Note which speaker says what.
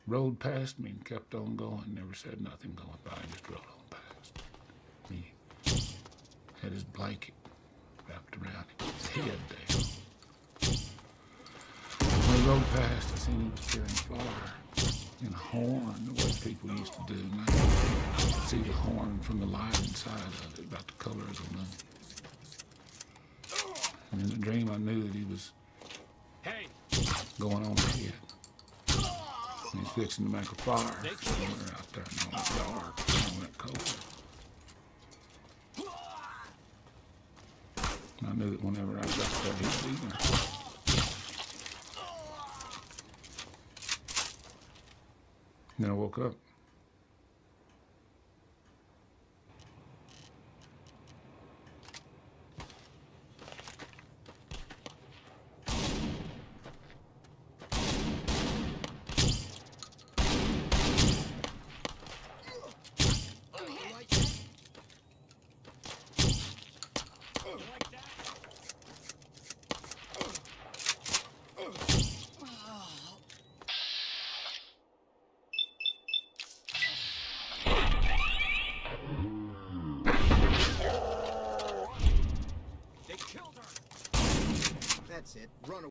Speaker 1: rode past me and kept on going. Never said nothing going by. Just rode on past. He had his blanket wrapped around his head there. When he rode past, I seen he was carrying fire in a horn, the way people used to do. Man, I could see the horn from the light inside of it, about the color of the moon. And in the dream, I knew that he was going on ahead. And he's fixing to make a fire somewhere out there, and all that dark, and all that cold. And I knew that whenever I got there, he'd be there. And then I woke up.
Speaker 2: That's it. Run away.